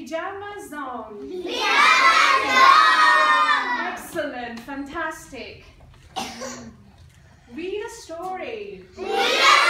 Pajama Zone. Pajama Zone! Excellent, fantastic. Read a story. Read a